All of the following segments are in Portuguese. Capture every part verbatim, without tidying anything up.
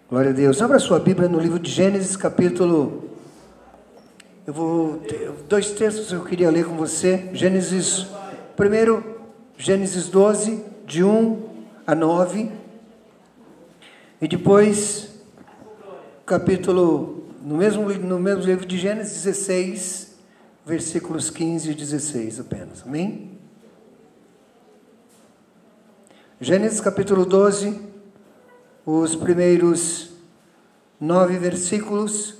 Glória a Deus. Abra sua Bíblia no livro de Gênesis, capítulo... Eu vou... ter dois textos que eu queria ler com você. Gênesis... Primeiro, Gênesis doze, de um a nove. E depois, capítulo... No mesmo, no mesmo livro de Gênesis dezesseis, versículos quinze e dezesseis apenas. Amém? Gênesis capítulo doze... Os primeiros nove versículos.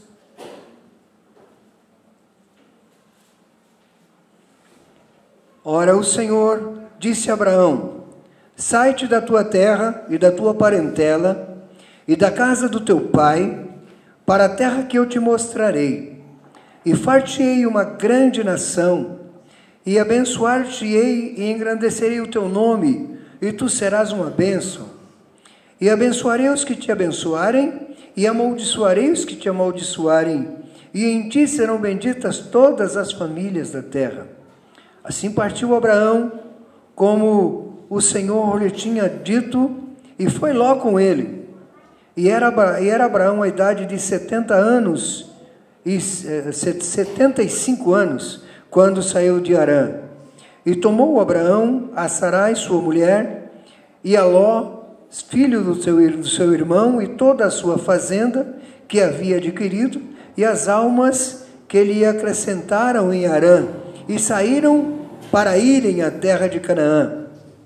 Ora, o Senhor disse a Abraão: sai-te da tua terra e da tua parentela e da casa do teu pai, para a terra que eu te mostrarei, e far-te-ei uma grande nação, e abençoar-te-ei e engrandecerei o teu nome, e tu serás uma bênção. E abençoarei os que te abençoarem, e amaldiçoarei os que te amaldiçoarem, e em ti serão benditas todas as famílias da terra. Assim partiu Abraão, como o Senhor lhe tinha dito, e foi Ló com ele. E era, e era Abraão a idade de setenta anos, e eh, setenta e cinco anos, quando saiu de Harã. E tomou Abraão a Sarai, sua mulher, e a Ló, filho do seu, do seu irmão, e toda a sua fazenda que havia adquirido, e as almas que lhe acrescentaram em Harã, e saíram para irem à terra de Canaã.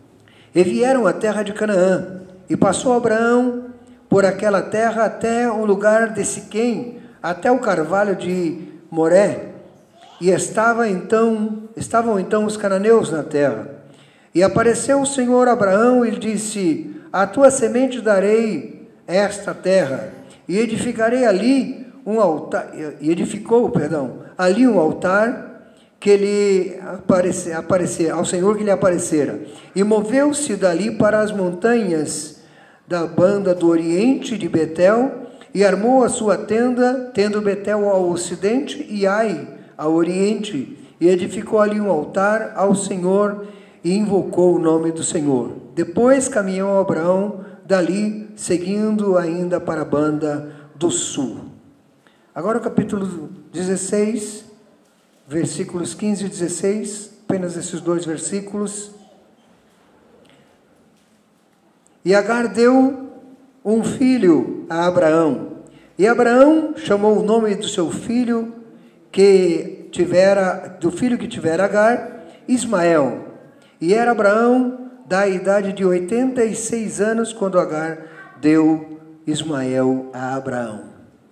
E vieram à terra de Canaã, e passou Abraão por aquela terra até o lugar de Siquém, até o carvalho de Moré, e estava então, estavam então os cananeus na terra. E apareceu o Senhor a Abraão e lhe disse: a tua semente darei esta terra, e edificarei ali um altar, e edificou, perdão, ali um altar que lhe aparecer, aparecer, ao Senhor que lhe aparecera. E moveu-se dali para as montanhas da banda do oriente de Betel, e armou a sua tenda, tendo Betel ao ocidente e Ai ao oriente, e edificou ali um altar ao Senhor, e invocou o nome do Senhor. Depois caminhou Abraão dali, seguindo ainda para a banda do sul. Agora o capítulo dezesseis, versículos quinze e dezesseis, apenas esses dois versículos. E Agar deu um filho a Abraão, e Abraão chamou o nome do seu filho que tivera, do filho que tivera Agar, Ismael. E era Abraão da idade de oitenta e seis anos, quando Agar deu Ismael a Abraão.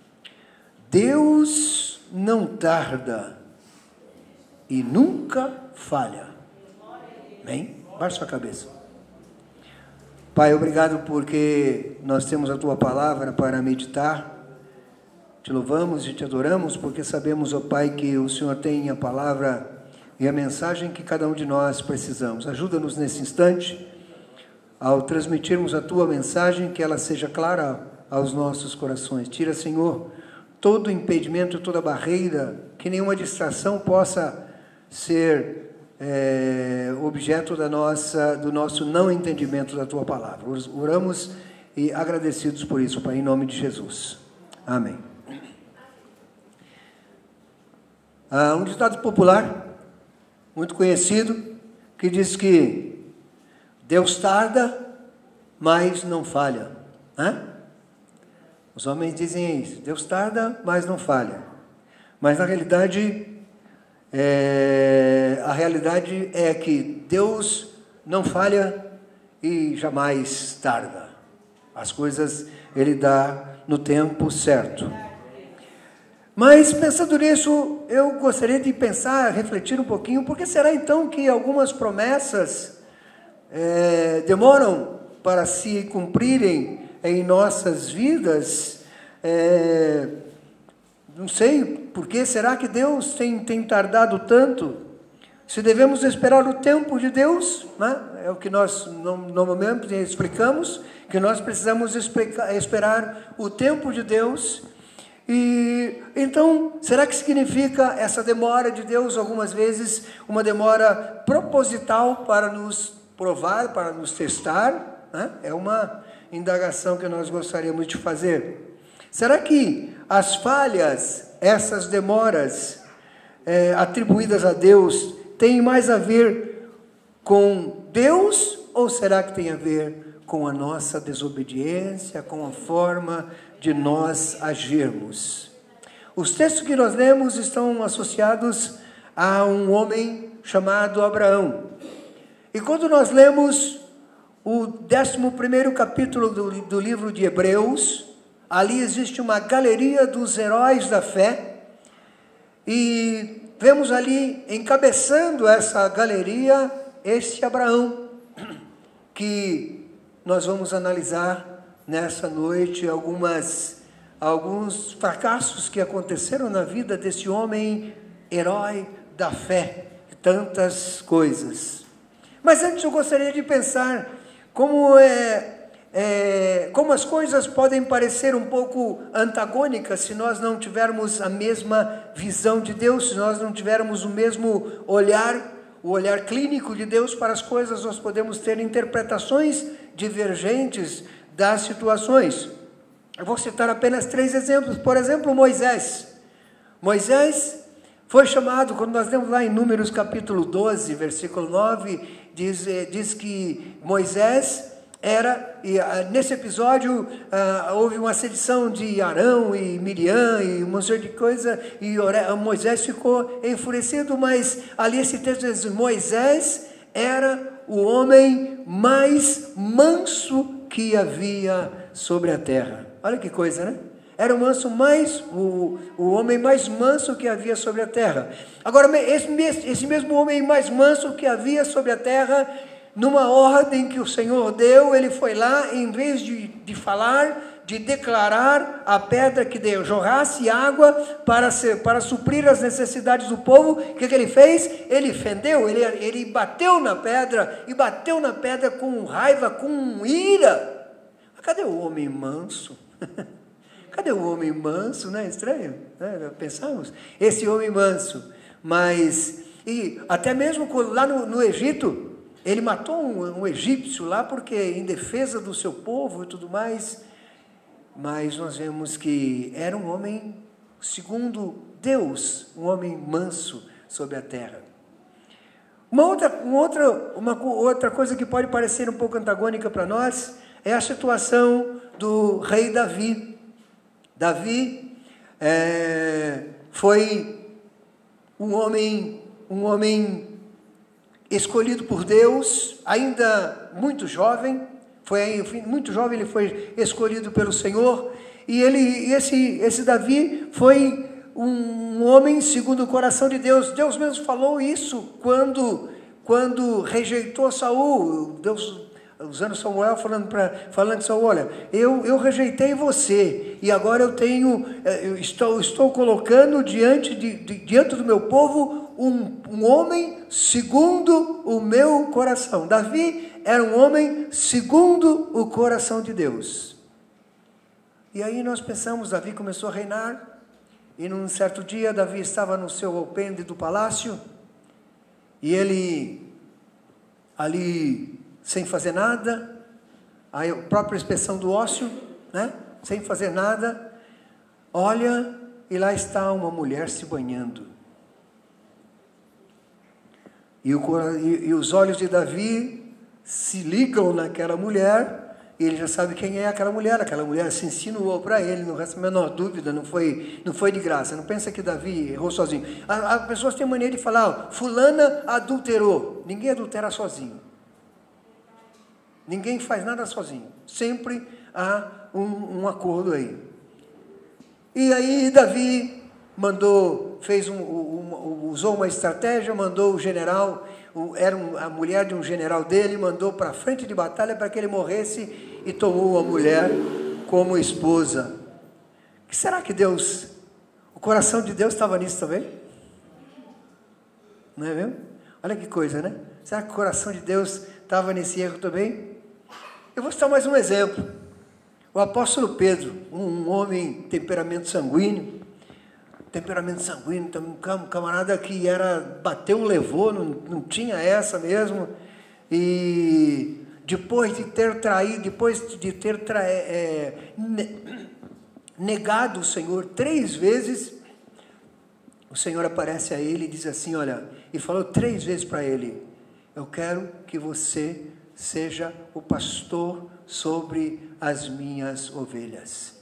Deus não tarda e nunca falha. Amém? Baixe sua cabeça. Pai, obrigado porque nós temos a Tua palavra para meditar. Te louvamos e te adoramos porque sabemos, ó Pai, que o Senhor tem a palavra e a mensagem que cada um de nós precisamos. Ajuda-nos nesse instante, ao transmitirmos a Tua mensagem, que ela seja clara aos nossos corações. Tira, Senhor, todo impedimento, toda barreira, que nenhuma distração possa ser é, objeto da nossa, do nosso não entendimento da Tua palavra. Oramos e agradecidos por isso, Pai, em nome de Jesus. Amém. Ah, um ditado popular muito conhecido, que diz que Deus tarda, mas não falha. Hã? Os homens dizem isso, Deus tarda, mas não falha. Mas na realidade, é, a realidade é que Deus não falha e jamais tarda. As coisas Ele dá no tempo certo. Mas, pensando nisso, eu gostaria de pensar, refletir um pouquinho, por que será então que algumas promessas é, demoram para se cumprirem em nossas vidas? É, não sei, por que será que Deus tem, tem tardado tanto? Se devemos esperar o tempo de Deus, né? É o que nós normalmente explicamos, que nós precisamos explicar, esperar o tempo de Deus. E então, será que significa essa demora de Deus, algumas vezes, uma demora proposital para nos provar, para nos testar? Né? É uma indagação que nós gostaríamos de fazer. Será que as falhas, essas demoras é, atribuídas a Deus, têm mais a ver com Deus ou será que tem a ver com a nossa desobediência, com a forma de nós agirmos? Os textos que nós lemos estão associados a um homem chamado Abraão. E quando nós lemos o décimo primeiro capítulo do, do livro de Hebreus, ali existe uma galeria dos heróis da fé, e vemos ali, encabeçando essa galeria, este Abraão, que nós vamos analisar nessa noite algumas, alguns fracassos que aconteceram na vida desse homem herói da fé, tantas coisas. Mas antes eu gostaria de pensar como, é, é, como as coisas podem parecer um pouco antagônicas se nós não tivermos a mesma visão de Deus, se nós não tivermos o mesmo olhar, o olhar clínico de Deus para as coisas. Nós podemos ter interpretações divergentes das situações. Eu vou citar apenas três exemplos. Por exemplo, Moisés. Moisés foi chamado, quando nós lemos lá em Números capítulo doze, versículo nove, diz, diz que Moisés era, e nesse episódio ah, houve uma sedição de Arão e Miriam e uma série de coisa, e Moisés ficou enfurecido, mas ali esse texto diz, Moisés era o homem mais manso que havia sobre a terra. Olha que coisa, né? Era o manso mais, o, o homem mais manso que havia sobre a terra. Agora, esse, esse mesmo homem mais manso que havia sobre a terra, numa ordem que o Senhor deu, ele foi lá, em vez de, de falar, de declarar a pedra que deu, jorrasse água para, ser, para suprir as necessidades do povo. O que, que ele fez? Ele fendeu, ele, ele bateu na pedra, e bateu na pedra com raiva, com ira. Cadê o homem manso? Cadê o homem manso, né? Estranho, né? Pensamos, esse homem manso, mas, e até mesmo lá no, no Egito, ele matou um, um egípcio lá, porque em defesa do seu povo e tudo mais, mas nós vemos que era um homem, segundo Deus, um homem manso sobre a terra. Uma outra, uma outra, uma outra coisa que pode parecer um pouco antagônica para nós, é a situação do rei Davi. Davi é, foi um homem, um homem escolhido por Deus, ainda muito jovem, foi muito jovem, ele foi escolhido pelo Senhor, e ele, esse, esse Davi foi um homem segundo o coração de Deus. Deus mesmo falou isso quando, quando rejeitou Saul. Deus, usando Samuel, falando, pra, falando de Saul, olha, eu, eu rejeitei você, e agora eu tenho, eu estou, estou colocando diante, de, de, diante do meu povo um, um homem segundo o meu coração. Davi era um homem segundo o coração de Deus. E aí nós pensamos, Davi começou a reinar, e num certo dia Davi estava no seu alpendre do palácio, e ele ali sem fazer nada, a própria expressão do ócio, né? Sem fazer nada, olha, e lá está uma mulher se banhando. E, o, e, e os olhos de Davi se ligam naquela mulher, e ele já sabe quem é aquela mulher. Aquela mulher se insinuou para ele, não resta a menor dúvida, não foi, não foi de graça. Não pensa que Davi errou sozinho. As pessoas têm mania de falar, ó, fulana adulterou. Ninguém adultera sozinho. Ninguém faz nada sozinho. Sempre há um, um acordo aí. E aí Davi mandou, fez um, um, usou uma estratégia, mandou o general, era um, a mulher de um general dele, mandou para a frente de batalha para que ele morresse, e tomou a mulher como esposa. Que será que Deus, o coração de Deus estava nisso também? Não é mesmo? Olha que coisa, né? Será que o coração de Deus estava nesse erro também? Eu vou citar mais um exemplo. O apóstolo Pedro, um homem temperamento sanguíneo, temperamento sanguíneo, um camarada que era, bateu, levou, não, não tinha essa mesmo, e, depois de ter traído, depois de ter tra, é, negado o Senhor três vezes, o Senhor aparece a ele e diz assim, olha, e falou três vezes para ele, eu quero que você seja o pastor sobre as minhas ovelhas.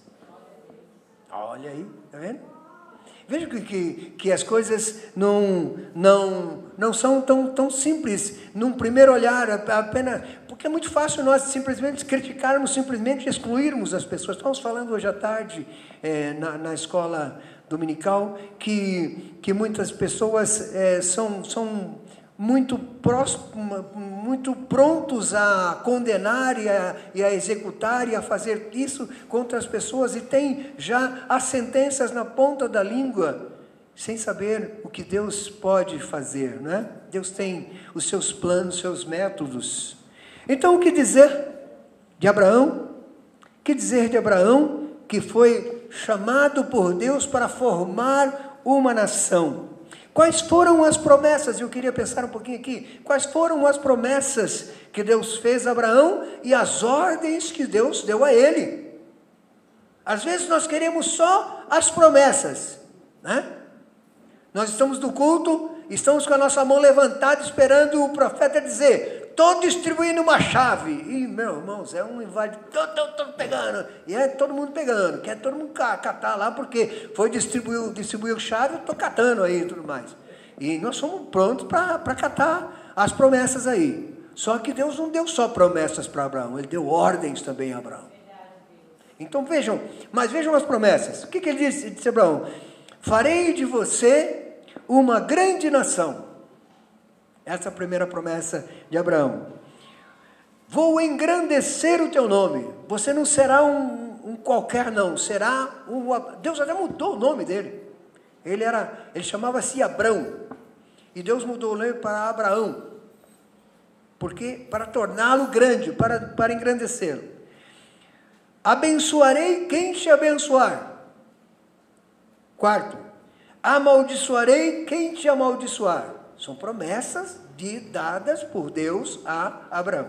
Olha aí, está vendo? Veja que, que, que as coisas não, não, não são tão, tão simples, num primeiro olhar, apenas, porque é muito fácil nós simplesmente criticarmos, simplesmente excluirmos as pessoas. Estamos falando hoje à tarde, é, na, na escola dominical, que, que muitas pessoas é, são, são muito, próximo, muito prontos a condenar e a, e a executar e a fazer isso contra as pessoas, e tem já as sentenças na ponta da língua, sem saber o que Deus pode fazer, né? Deus tem os seus planos, os seus métodos. Então, o que dizer de Abraão? O que dizer de Abraão, que foi chamado por Deus para formar uma nação? Quais foram as promessas? Eu queria pensar um pouquinho aqui. Quais foram as promessas que Deus fez a Abraão e as ordens que Deus deu a ele? Às vezes nós queremos só as promessas, né? Nós estamos no culto, estamos com a nossa mão levantada, esperando o profeta dizer, estou distribuindo uma chave. E, meu irmãos, é um invade, estou pegando. E é todo mundo pegando, quer todo mundo catar lá, porque foi distribuir, distribuir chave, eu estou catando aí e tudo mais. E nós somos prontos para catar as promessas aí. Só que Deus não deu só promessas para Abraão, Ele deu ordens também a Abraão. Então vejam, mas vejam as promessas. O que, que ele disse? Ele disse a Abraão, farei de você uma grande nação. Essa é a primeira promessa de Abraão. Vou engrandecer o teu nome. Você não será um, um qualquer não, será um... Deus até mudou o nome dele. Ele, era, ele chamava-se Abrão. E Deus mudou o nome para Abraão. Porque, para torná-lo grande, para, para engrandecê-lo. Abençoarei quem te abençoar. Quarto, amaldiçoarei quem te amaldiçoar. São promessas de, dadas por Deus a Abraão.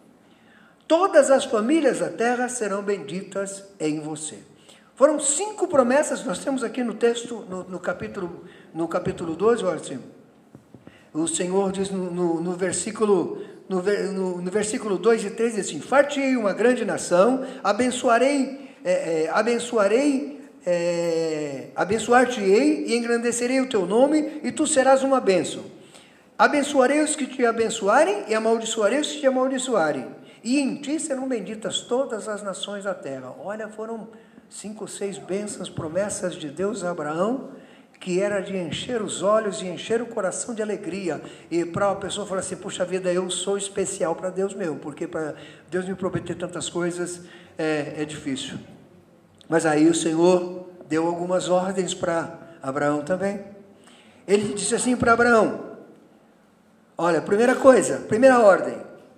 Todas as famílias da terra serão benditas em você. Foram cinco promessas, nós temos aqui no texto, no, no capítulo, no capítulo doze, olha assim, o Senhor diz no, no, no versículo, no, no, no versículo dois e três, diz assim, fartei uma grande nação, abençoarei, é, é, abençoarei, é, abençoar-te-ei e engrandecerei o teu nome, e tu serás uma bênção. Abençoarei os que te abençoarem e amaldiçoarei os que te amaldiçoarem. E em ti serão benditas todas as nações da terra. Olha, foram cinco, seis bênçãos, promessas de Deus a Abraão, que era de encher os olhos e encher o coração de alegria. E para uma pessoa falar assim, puxa vida, eu sou especial para Deus mesmo, porque para Deus me prometer tantas coisas é, é difícil. Mas aí o Senhor deu algumas ordens para Abraão também. Ele disse assim para Abraão, olha, primeira coisa, primeira ordem,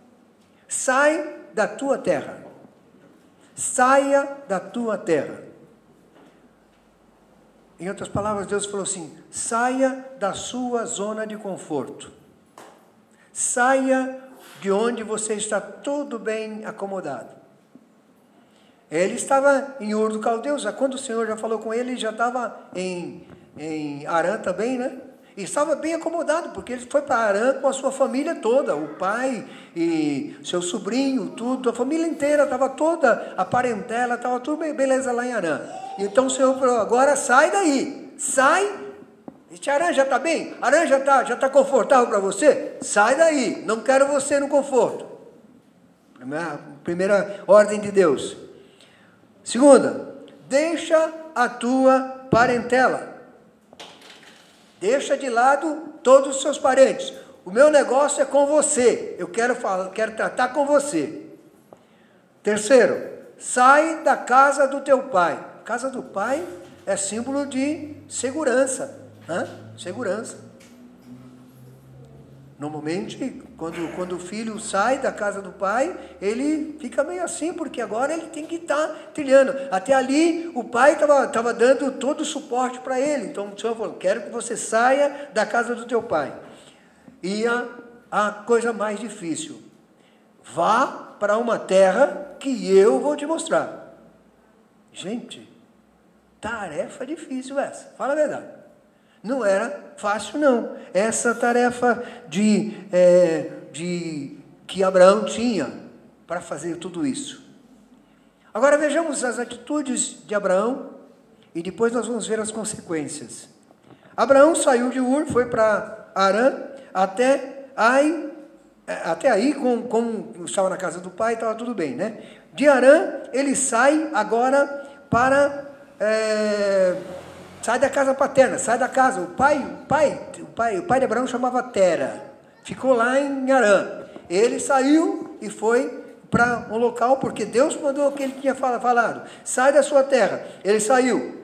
sai da tua terra, saia da tua terra. Em outras palavras, Deus falou assim, saia da sua zona de conforto, saia de onde você está tudo bem acomodado. Ele estava em Ur do Caldeus, quando o Senhor já falou com ele, ele já estava em, em Harã também, né? E estava bem acomodado, porque ele foi para Harã com a sua família toda, o pai e seu sobrinho, tudo, a família inteira, estava toda, a parentela, estava tudo bem, beleza lá em Harã. Então o Senhor falou, agora sai daí, sai, e Harã já está bem? Harã já está já tá confortável para você? Sai daí, não quero você no conforto. Primeira, primeira ordem de Deus. Segunda, deixa a tua parentela. Deixa de lado todos os seus parentes. O meu negócio é com você. Eu quero falar, quero tratar com você. Terceiro, sai da casa do teu pai. Casa do pai é símbolo de segurança, né? Segurança. Normalmente, quando, quando o filho sai da casa do pai, ele fica meio assim, porque agora ele tem que estar trilhando. Até ali, o pai estava estava dando todo o suporte para ele. Então, o Senhor falou, quero que você saia da casa do teu pai. E a, a coisa mais difícil, vá para uma terra que eu vou te mostrar. Gente, tarefa difícil essa, fala a verdade. Não era fácil não, essa tarefa de, é, de que Abraão tinha para fazer tudo isso. Agora vejamos as atitudes de Abraão e depois nós vamos ver as consequências. Abraão saiu de Ur, foi para Arã, até aí, até aí com, com, estava na casa do pai, estava tudo bem, né? De Arã, ele sai agora para, é, sai da casa paterna, sai da casa, o pai, o pai, o pai, o pai de Abraão chamava Tera, ficou lá em Arã. Ele saiu e foi para um local, porque Deus mandou o que ele tinha falado, sai da sua terra. Ele saiu,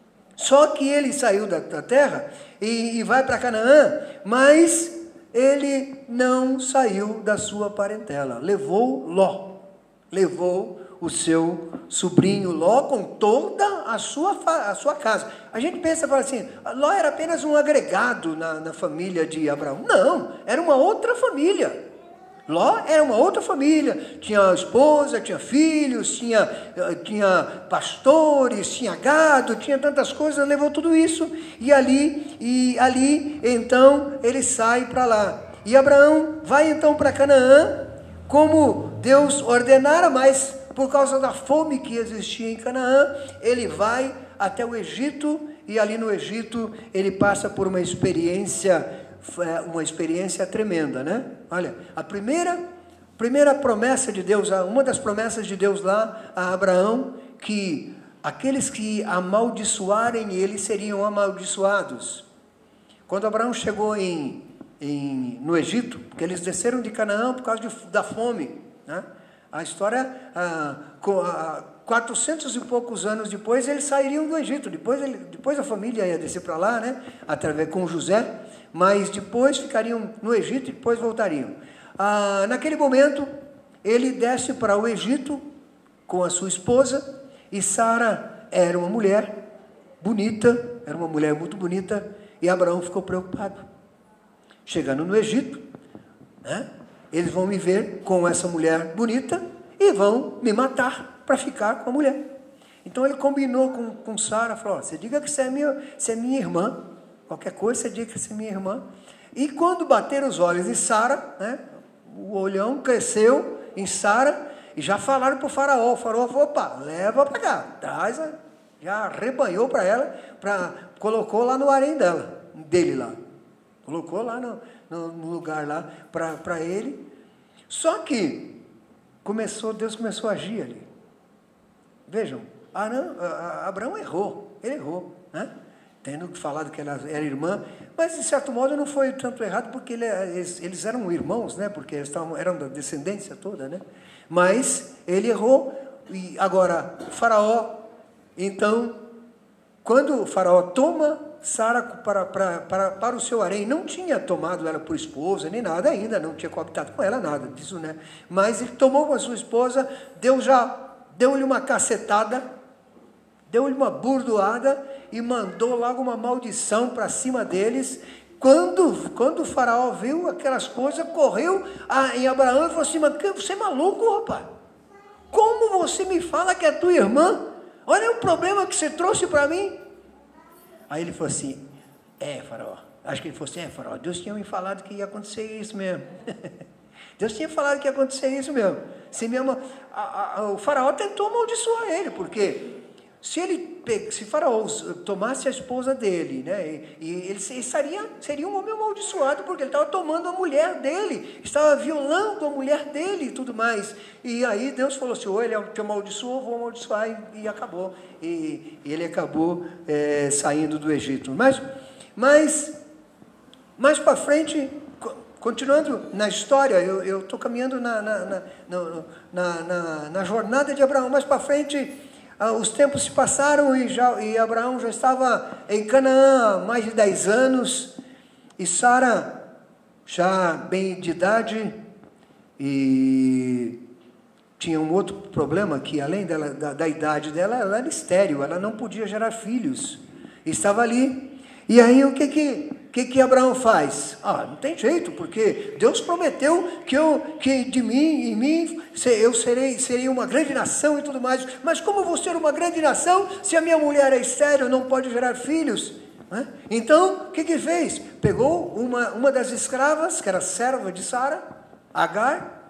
só que ele saiu da, da terra e, e vai para Canaã, mas ele não saiu da sua parentela, levou Ló, levou o seu sobrinho Ló com toda a sua, a sua casa. A gente pensa, fala assim, Ló era apenas um agregado na, na família de Abraão. Não, era uma outra família. Ló era uma outra família, tinha esposa, tinha filhos, tinha, tinha pastores, tinha gado, tinha tantas coisas, levou tudo isso, e ali, e ali então, ele sai para lá. E Abraão vai então para Canaã, como Deus ordenara, mas por causa da fome que existia em Canaã, ele vai até o Egito, e ali no Egito, ele passa por uma experiência uma experiência tremenda, né? Olha, a primeira, primeira promessa de Deus, uma das promessas de Deus lá a Abraão, que aqueles que amaldiçoarem ele seriam amaldiçoados. Quando Abraão chegou em, em, no Egito, porque eles desceram de Canaã por causa de, da fome, né? A história, ah, com, ah, quatrocentos e poucos anos depois, eles sairiam do Egito, depois, ele, depois a família ia descer para lá, né? Através com José, mas depois ficariam no Egito e depois voltariam. Ah, naquele momento, ele desce para o Egito com a sua esposa, e Sara era uma mulher bonita, era uma mulher muito bonita, e Abraão ficou preocupado. Chegando no Egito, né, eles vão me ver com essa mulher bonita e vão me matar para ficar com a mulher. Então ele combinou com, com Sara, falou, ó, você diga que você é, minha, você é minha irmã, qualquer coisa você diga que você é minha irmã. E quando bateram os olhos de Sara, né, o olhão cresceu em Sara, e já falaram para o faraó, o faraó falou, opa, leva para cá, traz, já arrebanhou para ela, pra, colocou lá no harém dela, dele lá, colocou lá no, no, no lugar lá para ele. Só que começou, Deus começou a agir ali. Vejam, Arão, Abraão errou, ele errou, né? Tendo falado que ela era irmã, mas de certo modo não foi tanto errado, porque ele, eles, eles eram irmãos, né? Porque eles estavam, eram da descendência toda, né? Mas ele errou, e agora o faraó, então, quando o faraó toma Sara para, para, para, para o seu harém, não tinha tomado ela por esposa, nem nada ainda, não tinha coabitado com ela, nada disso, né? Mas ele tomou a sua esposa, Deus já deu-lhe uma cacetada, deu-lhe uma burdoada e mandou logo uma maldição para cima deles. Quando, quando o faraó viu aquelas coisas, correu a, em Abraão e falou assim, mas você é maluco, rapaz? Como você me fala que é tua irmã? Olha o problema que você trouxe para mim. Aí ele falou assim, é, faraó, acho que ele falou assim, é, faraó, Deus tinha me falado que ia acontecer isso mesmo. Deus tinha falado que ia acontecer isso mesmo. Se mesmo a, a, o faraó tentou amaldiçoar ele, porque se ele se o faraó tomasse a esposa dele, né, e, e ele seria, seria um homem amaldiçoado, porque ele estava tomando a mulher dele, estava violando a mulher dele e tudo mais. E aí Deus falou assim, ou ele te amaldiçoou, vou amaldiçoar, e, e acabou. E, e ele acabou é, saindo do Egito. Mas, mas mais para frente, continuando na história, eu estou caminhando na, na, na, na, na, na jornada de Abraão. Mais para frente, ah, os tempos se passaram e, já, e Abraão já estava em Canaã há mais de dez anos, e Sara já bem de idade, e tinha um outro problema, que além dela, da, da idade dela, ela era estéril, ela não podia gerar filhos, estava ali. E aí o que que, que que Abraão faz? Ah, não tem jeito, porque Deus prometeu que, eu, que de mim, em mim, eu serei, serei uma grande nação e tudo mais. Mas como eu vou ser uma grande nação se a minha mulher é estéril, não pode gerar filhos? Né? Então, o que que fez? Pegou uma, uma das escravas, que era serva de Sara, Agar,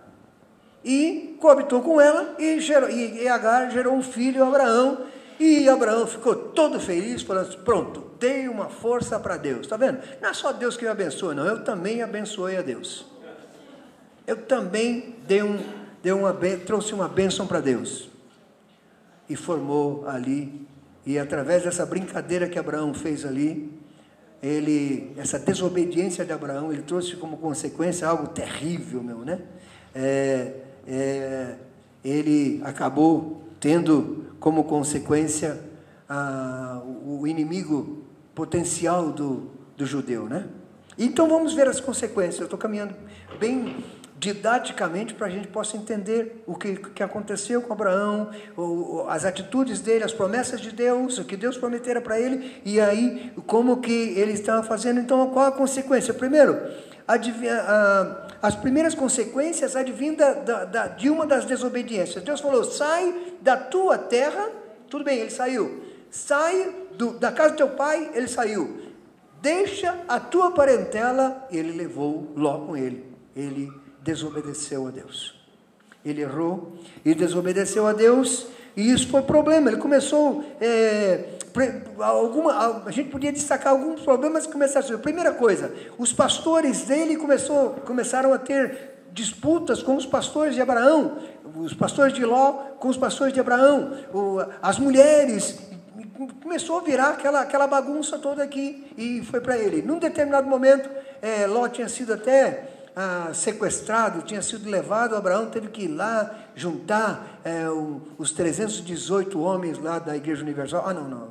e coabitou com ela, e, gerou, e, e Agar gerou um filho, Abraão, e Abraão ficou todo feliz, falando, pronto, dei uma força para Deus, está vendo? Não é só Deus que me abençoa, não, eu também abençoei a Deus, eu também dei um, dei uma, trouxe uma bênção para Deus, e formou ali, e através dessa brincadeira que Abraão fez ali, ele, essa desobediência de Abraão, ele trouxe como consequência algo terrível, meu, né? É, é, ele acabou tendo como consequência a, o inimigo potencial do, do judeu, né? Então vamos ver as consequências. Eu estou caminhando bem didaticamente para a gente possa entender o que, que aconteceu com Abraão, o, as atitudes dele, as promessas de Deus, o que Deus prometera para ele, e aí como que ele estava fazendo. Então qual a consequência? Primeiro, adivinha, a, as primeiras consequências advêm da, da, da, de uma das desobediências. Deus falou, sai da tua terra, tudo bem, ele saiu, sai do, da casa do teu pai, ele saiu, deixa a tua parentela, ele levou Ló com ele, ele desobedeceu a Deus, ele errou e desobedeceu a Deus, e isso foi problema. Ele começou, é, alguma, a gente podia destacar alguns problemas que começaram a surgir. Primeira coisa, os pastores dele começou, começaram a ter disputas com os pastores de Abraão, os pastores de Ló com os pastores de Abraão, o, as mulheres, começou a virar aquela, aquela bagunça toda aqui, e foi para ele. Num determinado momento, é, Ló tinha sido até Ah, sequestrado, tinha sido levado, Abraão teve que ir lá juntar é, o, os trezentos e dezoito homens lá da Igreja Universal. Ah, não, não.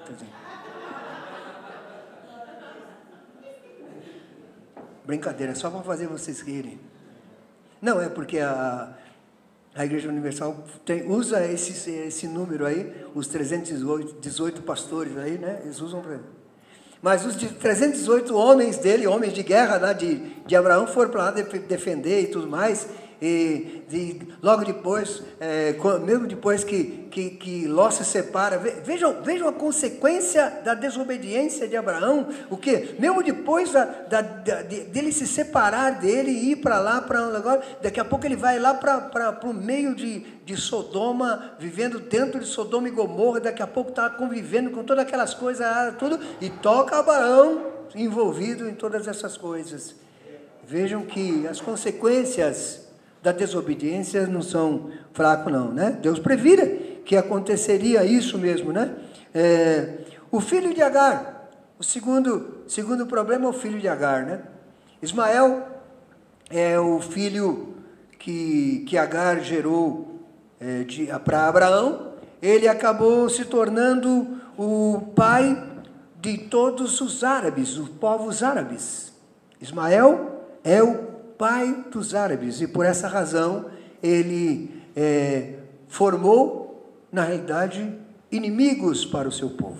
Brincadeira, só para fazer vocês rirem. Não, é porque a, a Igreja Universal tem, usa esse, esse número aí, os trezentos e dezoito pastores aí, né? Eles usam para... Mas os trezentos e dezoito homens dele, homens de guerra lá de, de Abraão, foram para lá defender e tudo mais. E, e logo depois, é, mesmo depois que, que, que Ló se separa, vejam, vejam a consequência da desobediência de Abraão. O quê? Mesmo depois da, da, da, dele se separar dele e ir para lá, para um negócio, daqui a pouco ele vai lá para o meio de, de Sodoma, vivendo dentro de Sodoma e Gomorra, daqui a pouco está convivendo com todas aquelas coisas, tudo, e toca Abraão envolvido em todas essas coisas. Vejam que as consequências da desobediência não são fracos não, né? Deus previra que aconteceria isso mesmo, né? É, o filho de Agar, o segundo, segundo problema é o filho de Agar, né? Ismael é o filho que, que Agar gerou é, para Abraão. Ele acabou se tornando o pai de todos os árabes, os povos árabes. Ismael é o pai dos árabes, e por essa razão ele é, formou, na realidade, inimigos para o seu povo.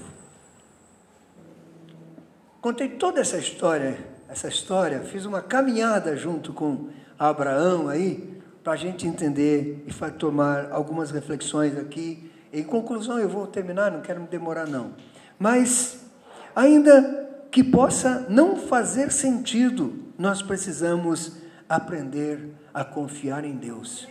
Contei toda essa história, essa história, fiz uma caminhada junto com Abraão aí, para a gente entender e tomar algumas reflexões aqui. Em conclusão, eu vou terminar, não quero me demorar não. Mas, ainda que possa não fazer sentido, nós precisamos aprender a confiar em Deus.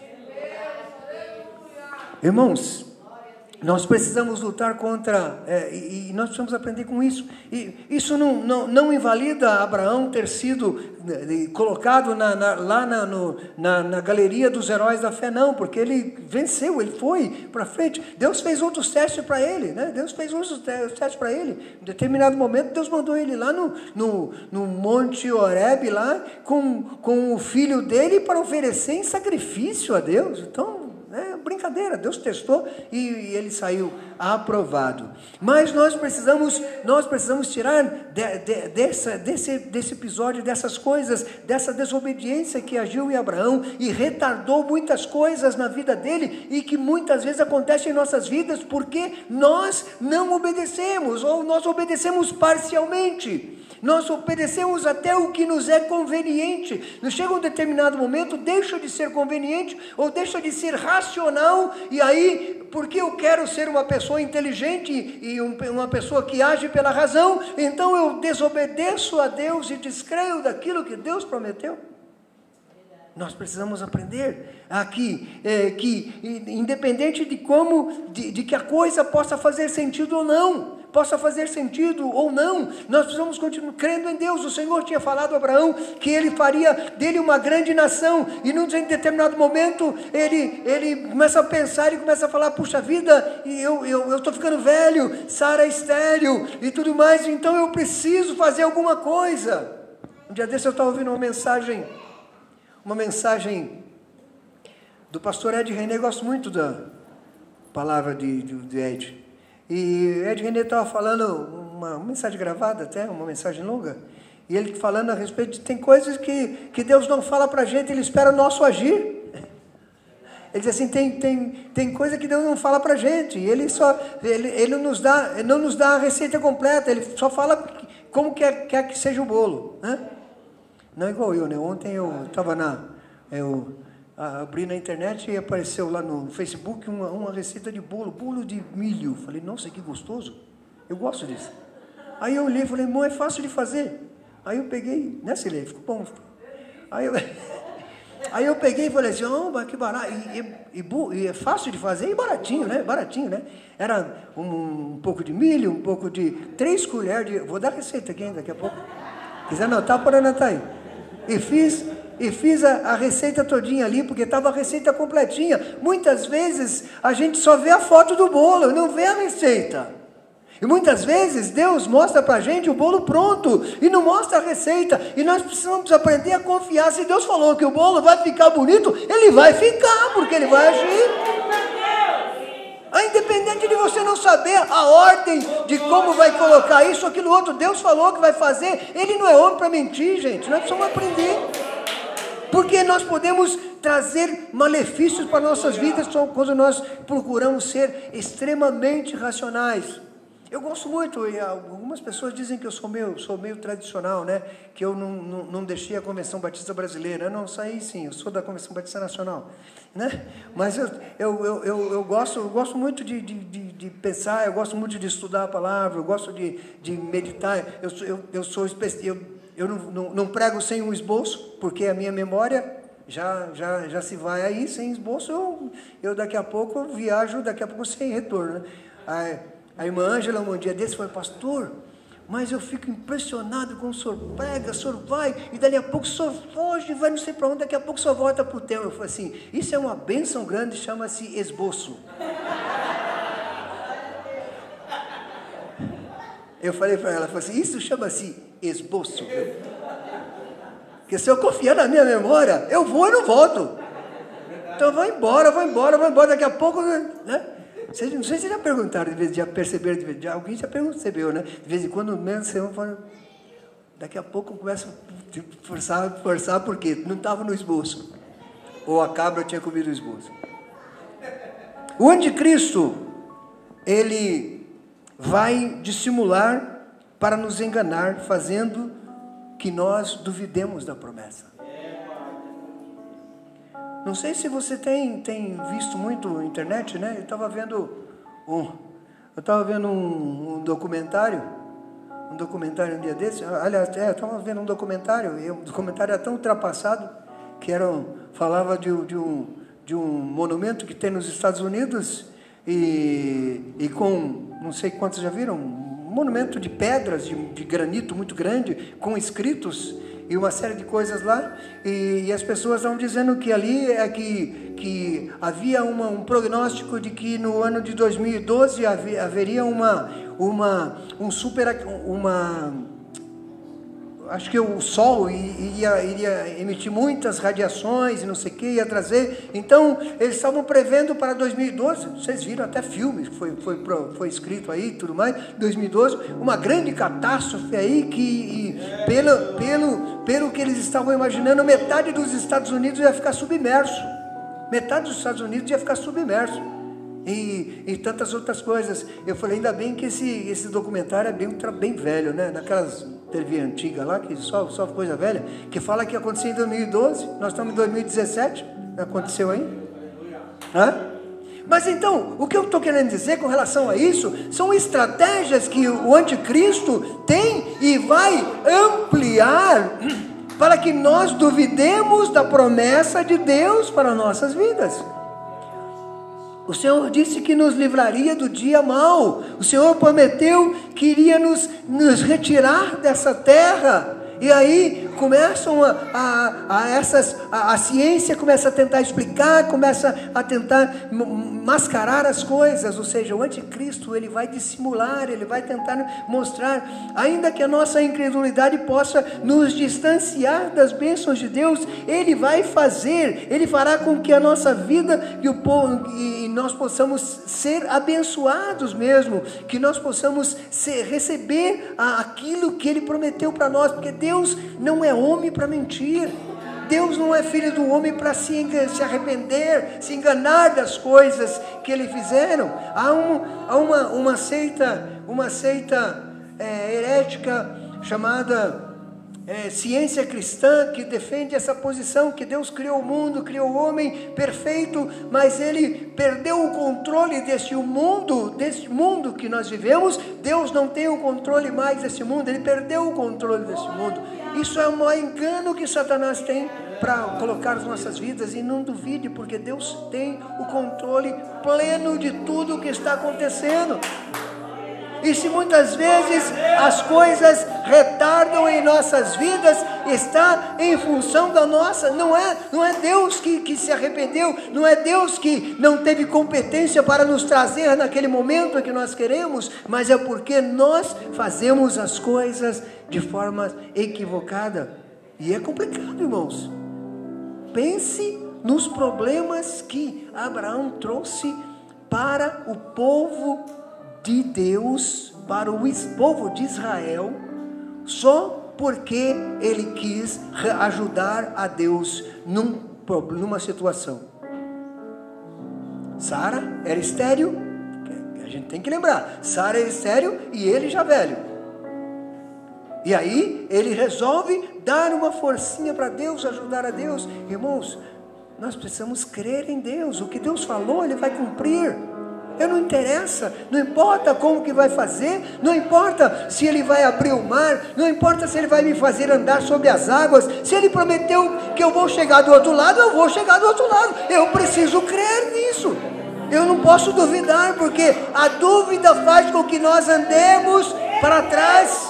Irmãos, nós precisamos lutar contra, é, e, e nós precisamos aprender com isso. E isso não, não, não invalida Abraão ter sido é, colocado na, na, lá na, no, na, na galeria dos heróis da fé, não, porque ele venceu, ele foi para frente. Deus fez outros testes para ele, né? Deus fez outros testes para ele. Em determinado momento, Deus mandou ele lá no, no, no Monte Horebe, lá com, com o filho dele para oferecer em sacrifício a Deus. Então, é brincadeira, Deus testou e, e ele saiu aprovado. Mas nós precisamos, nós precisamos tirar de, de, dessa, desse, desse episódio, dessas coisas, dessa desobediência que agiu em Abraão e retardou muitas coisas na vida dele e que muitas vezes acontecem em nossas vidas porque nós não obedecemos ou nós obedecemos parcialmente. nós obedecemos até o que nos é conveniente. Não chega um determinado momento, deixa de ser conveniente ou deixa de ser racional, e aí, porque eu quero ser uma pessoa inteligente e uma pessoa que age pela razão, então eu desobedeço a Deus e descreio daquilo que Deus prometeu. Nós precisamos aprender aqui, é, que independente de como, de, de que a coisa possa fazer sentido ou não, possa fazer sentido ou não, nós precisamos continuar crendo em Deus. O Senhor tinha falado a Abraão que ele faria dele uma grande nação, e num determinado momento, ele, ele começa a pensar e começa a falar, puxa vida, eu eu eu estou ficando velho, Sara é estéril e tudo mais, então eu preciso fazer alguma coisa. Um dia desse eu estava ouvindo uma mensagem, uma mensagem do pastor Ed René. Gosto muito da palavra de, de, de Ed. E Ed René estava falando, uma, uma mensagem gravada até, uma mensagem longa, e ele falando a respeito de, tem coisas que, que Deus não fala para a gente, Ele espera o nosso agir. Ele diz assim, tem, tem, tem coisa que Deus não fala para a gente, ele, só, ele, ele nos dá, ele não nos dá a receita completa, Ele só fala como quer, quer que seja o bolo, né? Não igual eu, né? Ontem eu estava na... Eu abri na internet e apareceu lá no Facebook uma, uma receita de bolo, bolo de milho. Falei, nossa, que gostoso. Eu gosto disso. Aí eu olhei e falei, irmão, é fácil de fazer. Aí eu peguei, né, Silei? Ficou bom. Aí eu, aí eu peguei e falei assim, oh, mas que barato. E, e, e, e é fácil de fazer e baratinho, né? Baratinho, né? Era um, um pouco de milho, um pouco de... Três colheres de... Vou dar receita aqui ainda, daqui a pouco. Quiser anotar, pode anotar aí. E fiz, e fiz a, a receita todinha ali, porque estava a receita completinha. Muitas vezes a gente só vê a foto do bolo, não vê a receita. E muitas vezes Deus mostra para a gente o bolo pronto e não mostra a receita. E nós precisamos aprender a confiar. Se Deus falou que o bolo vai ficar bonito, ele vai ficar, porque ele vai agir. Independente de você não saber a ordem de como vai colocar isso, aquilo outro, Deus falou que vai fazer. Ele não é homem para mentir, gente. Nós precisamos aprender. Porque nós podemos trazer malefícios para nossas vidas quando nós procuramos ser extremamente racionais. Eu gosto muito, e algumas pessoas dizem que eu sou meio, sou meio tradicional, né? Que eu não, não, não deixei a Convenção Batista Brasileira. Eu não saí, sim, eu sou da Convenção Batista Nacional, né? Mas eu, eu, eu, eu, eu, gosto, eu gosto muito de, de, de, de pensar, eu gosto muito de estudar a palavra, eu gosto de, de meditar. Eu, eu, eu, sou, eu, eu não, não, não prego sem um esboço, porque a minha memória já, já, já se vai aí, sem esboço, eu, eu daqui a pouco eu viajo, daqui a pouco sem retorno, né? Aí, a irmã Ângela, um dia desse, foi, pastor, mas eu fico impressionado com o senhor prega, o senhor vai, e dali a pouco o senhor foge, vai não sei para onde, daqui a pouco o senhor volta para o tema. Eu falei assim, isso é uma bênção grande, chama-se esboço. Eu falei para ela, ela falou assim, isso chama-se esboço. Porque se eu confiar na minha memória, eu vou e não volto. Então eu vou embora, vou embora, vou embora, daqui a pouco, né? Vocês, não sei se já perguntaram, de vez de já perceberam, de vez de, alguém já percebeu, né? De vez em quando, menos você fala, daqui a pouco eu começo a forçar, forçar porque não estava no esboço. Ou a cabra tinha comido o esboço. O anticristo, ele vai dissimular para nos enganar, fazendo que nós duvidemos da promessa. Não sei se você tem, tem visto muito internet, né? Eu estava vendo um, eu estava vendo um, um documentário, um documentário um dia desse. Aliás, é, eu estava vendo um documentário, e o documentário era tão ultrapassado que era um, falava de, de, um, de um monumento que tem nos Estados Unidos e, e com, não sei quantos já viram, um monumento de pedras, de, de granito muito grande, com escritos e uma série de coisas lá, e, e as pessoas estão dizendo que ali é que, que havia uma, um prognóstico de que no ano de dois mil e doze haver, haveria uma, uma, um super, uma, acho que o Sol iria, iria emitir muitas radiações e não sei o que, ia trazer, então eles estavam prevendo para dois mil e doze, vocês viram até filmes, foi, foi, foi escrito aí tudo mais, dois mil e doze, uma grande catástrofe aí que, e, pelo, pelo, pelo que eles estavam imaginando, metade dos Estados Unidos ia ficar submerso, metade dos Estados Unidos ia ficar submerso, E, e tantas outras coisas. Eu falei, ainda bem que esse, esse documentário é bem, bem velho, né? Naquelas T V antiga lá, que só, só coisa velha, que fala que aconteceu em dois mil e doze, nós estamos em dois mil e dezessete, não aconteceu aí? Hã? Mas então, o que eu estou querendo dizer com relação a isso, são estratégias que o anticristo tem e vai ampliar para que nós duvidemos da promessa de Deus para nossas vidas. O Senhor disse que nos livraria do dia mau. O Senhor prometeu que iria nos, nos retirar dessa terra. E aí começam a, a, a essas, a, a ciência começa a tentar explicar, começa a tentar mascarar as coisas, ou seja, o anticristo ele vai dissimular, ele vai tentar mostrar, ainda que a nossa incredulidade possa nos distanciar das bênçãos de Deus, ele vai fazer, ele fará com que a nossa vida e, o, e nós possamos ser abençoados mesmo, que nós possamos ser, receber aquilo que ele prometeu para nós, porque Deus não é homem para mentir, Deus não é filho do homem para se, se arrepender, se enganar das coisas que ele fizeram. Há, um, há uma, uma seita, uma seita é, herética chamada é, ciência cristã, que defende essa posição, que Deus criou o mundo, criou o homem perfeito, mas ele perdeu o controle deste mundo, deste mundo que nós vivemos. Deus não tem o controle mais desse mundo, ele perdeu o controle desse mundo. Isso é o maior engano que Satanás tem para colocar as nossas vidas, e não duvide, porque Deus tem o controle pleno de tudo o que está acontecendo. E se muitas vezes as coisas retardam em nossas vidas, está em função da nossa, não é, não é Deus que, que se arrependeu, não é Deus que não teve competência para nos trazer naquele momento que nós queremos, mas é porque nós fazemos as coisas de forma equivocada. E é complicado, irmãos. Pense nos problemas que Abraão trouxe para o povo de Deus, para o povo de Israel, só porque ele quis ajudar a Deus num, numa situação. Sara era estéril, a gente tem que lembrar, Sara era estéril e ele já velho. E aí ele resolve dar uma forcinha para Deus, ajudar a Deus. Irmãos, nós precisamos crer em Deus, o que Deus falou ele vai cumprir. Eu não interessa, não importa como que vai fazer, não importa se ele vai abrir o mar, não importa se ele vai me fazer andar sobre as águas, se ele prometeu que eu vou chegar do outro lado, eu vou chegar do outro lado, eu preciso crer nisso, eu não posso duvidar, porque a dúvida faz com que nós andemos para trás,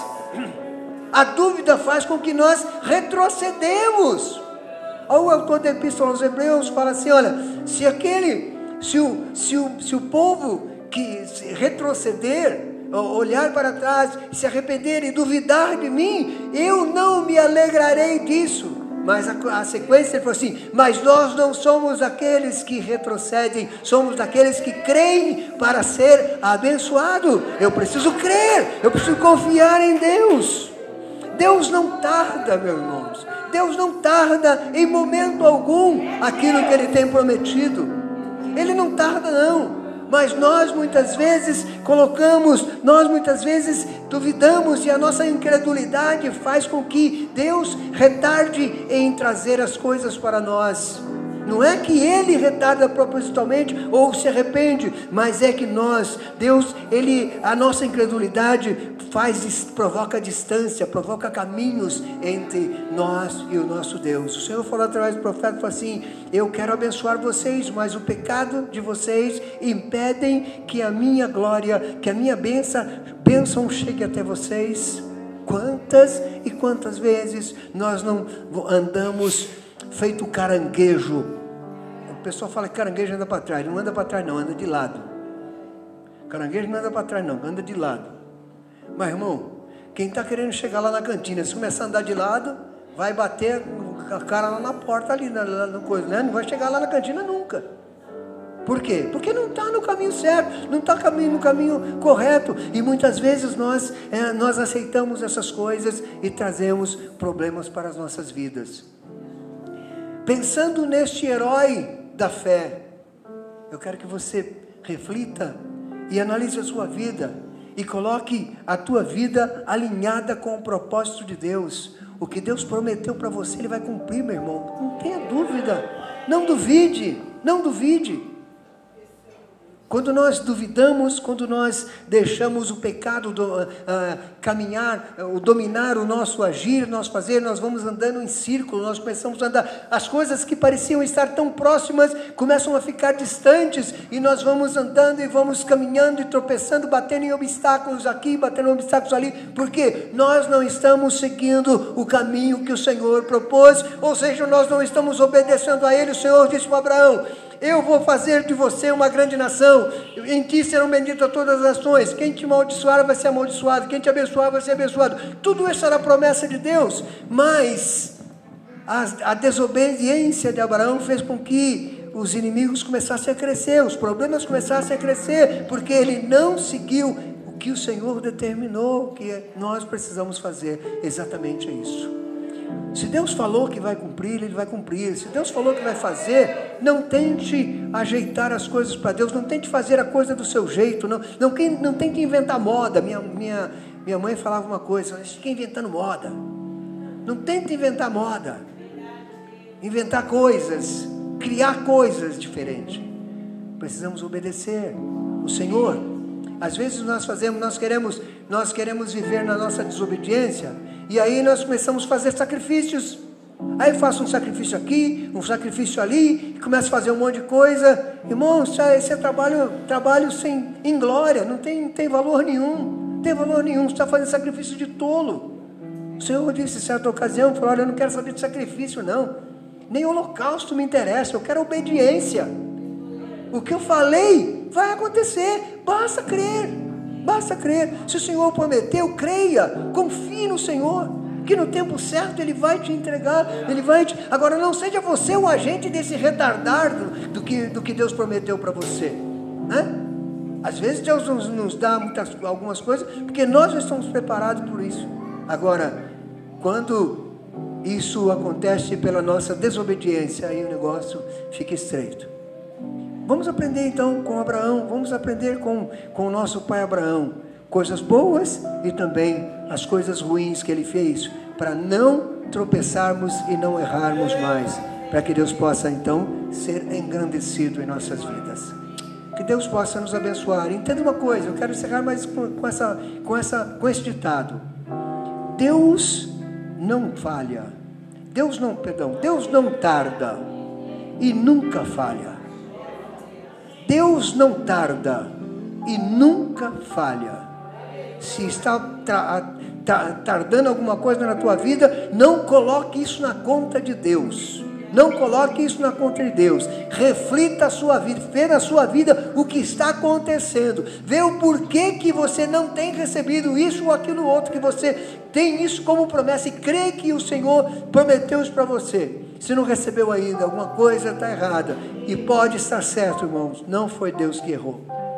a dúvida faz com que nós retrocedemos. O autor da Epístola aos Hebreus fala assim, olha, se aquele... Se o, se, o, se o povo que retroceder, olhar para trás, se arrepender e duvidar de mim, eu não me alegrarei disso. Mas a, a sequência foi assim, mas nós não somos aqueles que retrocedem, somos daqueles que creem para ser abençoado. Eu preciso crer, eu preciso confiar em Deus. Deus não tarda, meus irmãos, Deus não tarda em momento algum aquilo que Ele tem prometido. Ele não tarda não, mas nós muitas vezes colocamos, nós muitas vezes duvidamos, e a nossa incredulidade faz com que Deus retarde em trazer as coisas para nós. Não é que Ele retarda propositalmente ou se arrepende, mas é que nós, Deus, Ele, a nossa incredulidade faz, provoca distância, provoca caminhos entre nós e o nosso Deus. O Senhor falou através do profeta, falou assim, eu quero abençoar vocês, mas o pecado de vocês impedem que a minha glória, que a minha bênção, bênção chegue até vocês. Quantas e quantas vezes nós não andamos feito caranguejo? O pessoal fala que caranguejo anda para trás, não anda para trás não, anda de lado. Caranguejo não anda para trás não, anda de lado. Mas irmão, quem está querendo chegar lá na cantina, se começar a andar de lado, vai bater a cara lá na porta ali, na, na coisa, né? Não vai chegar lá na cantina nunca. Por quê? Porque não está no caminho certo, não está no caminho correto, e muitas vezes nós, é, nós aceitamos essas coisas e trazemos problemas para as nossas vidas. Pensando neste herói da fé, eu quero que você reflita e analise a sua vida e coloque a tua vida alinhada com o propósito de Deus. O que Deus prometeu para você, Ele vai cumprir, meu irmão. Não tenha dúvida. Não duvide. Não duvide. Quando nós duvidamos, quando nós deixamos o pecado do, uh, caminhar, uh, dominar o nosso agir, nosso fazer, nós vamos andando em círculo, nós começamos a andar, as coisas que pareciam estar tão próximas, começam a ficar distantes, e nós vamos andando e vamos caminhando e tropeçando, batendo em obstáculos aqui, batendo em obstáculos ali, porque nós não estamos seguindo o caminho que o Senhor propôs, ou seja, nós não estamos obedecendo a Ele. O Senhor disse para Abraão: eu vou fazer de você uma grande nação, em ti serão benditas todas as nações, quem te amaldiçoar vai ser amaldiçoado, quem te abençoar vai ser abençoado. Tudo isso era a promessa de Deus, mas a, a desobediência de Abraão fez com que os inimigos começassem a crescer, os problemas começassem a crescer, porque ele não seguiu o que o Senhor determinou que nós precisamos fazer. Exatamente isso. Se Deus falou que vai cumprir, Ele vai cumprir. Se Deus falou que vai fazer, não tente ajeitar as coisas para Deus, não tente fazer a coisa do seu jeito, não, não, não tente inventar moda. Minha, minha, minha mãe falava uma coisa: fica inventando moda. Não tente inventar moda, inventar coisas, criar coisas diferentes. Precisamos obedecer o Senhor. Às vezes nós fazemos, nós queremos, nós queremos viver na nossa desobediência, e aí nós começamos a fazer sacrifícios. Aí eu faço um sacrifício aqui, um sacrifício ali, e começo a fazer um monte de coisa. Irmãos, esse é trabalho, trabalho sem inglória, não tem, não tem valor nenhum, não tem valor nenhum. Você está fazendo sacrifício de tolo. O Senhor disse em certa ocasião, falou: olha, eu não quero saber de sacrifício não, nem holocausto me interessa, eu quero obediência. O que eu falei vai acontecer, basta crer, basta crer. Se o Senhor prometeu, creia, confie no Senhor, que no tempo certo Ele vai te entregar, Ele vai te... Agora, não seja você o agente desse retardado do que, do que Deus prometeu para você, né? Às vezes Deus nos, nos dá muitas, algumas coisas, porque nós não estamos preparados por isso. Agora, quando isso acontece pela nossa desobediência, aí o negócio fica estreito. Vamos aprender então com Abraão, vamos aprender com, com o nosso pai Abraão, coisas boas e também as coisas ruins que ele fez, para não tropeçarmos e não errarmos mais, para que Deus possa então ser engrandecido em nossas vidas. Que Deus possa nos abençoar. Entenda uma coisa, eu quero encerrar mais com, com, essa, com, essa, com esse ditado: Deus não falha, Deus não, perdão, Deus não tarda e nunca falha. Deus não tarda e nunca falha. Se está tra- tra- tardando alguma coisa na tua vida, não coloque isso na conta de Deus. Não coloque isso na conta de Deus. Reflita a sua vida, vê na sua vida o que está acontecendo. Vê o porquê que você não tem recebido isso ou aquilo outro, que você tem isso como promessa e crê que o Senhor prometeu isso para você. Se não recebeu ainda, alguma coisa está errada. E pode estar certo, irmãos, não foi Deus que errou.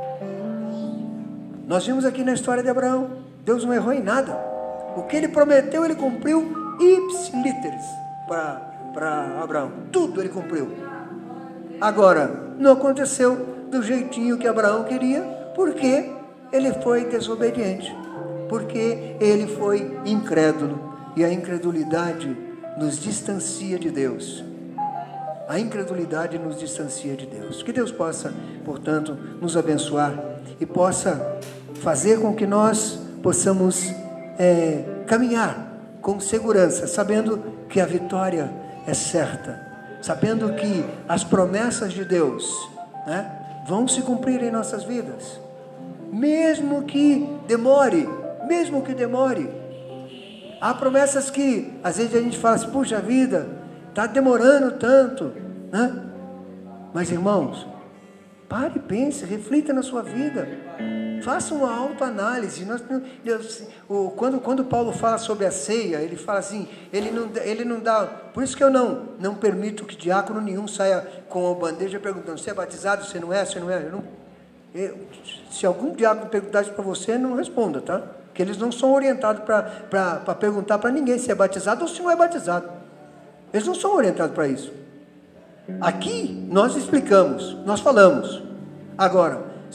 Nós vimos aqui na história de Abraão, Deus não errou em nada. O que Ele prometeu, Ele cumpriu ipsiliteris para Abraão. Tudo Ele cumpriu. Agora, não aconteceu do jeitinho que Abraão queria, porque ele foi desobediente, porque ele foi incrédulo. E a incredulidade nos distancia de Deus. A incredulidade nos distancia de Deus. Que Deus possa, portanto, nos abençoar e possa fazer com que nós possamos é, caminhar com segurança, sabendo que a vitória é certa, sabendo que as promessas de Deus, né, vão se cumprir em nossas vidas, mesmo que demore, mesmo que demore. Há promessas que às vezes a gente fala assim: puxa vida, está demorando tanto, né? Mas irmãos, pare, pense, reflita na sua vida, faça uma autoanálise. Nós, o, quando, quando Paulo fala sobre a ceia, ele fala assim, ele não, ele não dá, por isso que eu não, não permito que diácono nenhum saia com a bandeja perguntando: você é batizado, você não é, você não é. Eu não, eu, se algum diácono perguntar isso para você, não responda, tá? Porque eles não são orientados para perguntar para ninguém se é batizado ou se não é batizado. Eles não são orientados para isso. Aqui nós explicamos, nós falamos. Agora,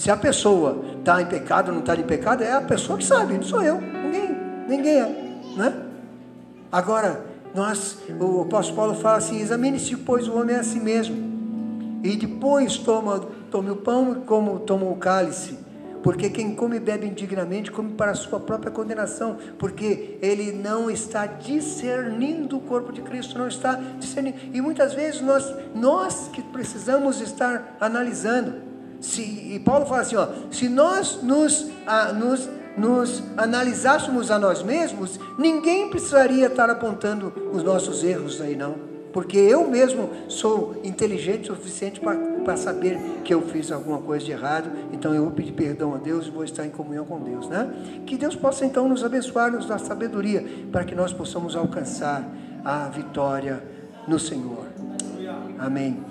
Se a pessoa está em pecado ou não está em pecado, é a pessoa que sabe, não sou eu, ninguém, ninguém é, né? Agora, nós, o apóstolo Paulo fala assim: examine-se, pois, o homem é a si mesmo, e depois toma, tome o pão e como toma o cálice, porque quem come e bebe indignamente, come para a sua própria condenação, porque ele não está discernindo o corpo de Cristo, não está discernindo, e muitas vezes nós, nós que precisamos estar analisando. Se, e Paulo fala assim, ó, se nós nos, a, nos, nos analisássemos a nós mesmos, ninguém precisaria estar apontando os nossos erros aí não, porque eu mesmo sou inteligente o suficiente para saber que eu fiz alguma coisa de errado, então eu vou pedir perdão a Deus e vou estar em comunhão com Deus, né? Que Deus possa então nos abençoar, nos dar sabedoria, para que nós possamos alcançar a vitória no Senhor. Amém.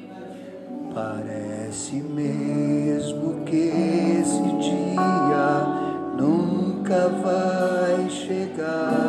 Parece mesmo que esse dia nunca vai chegar.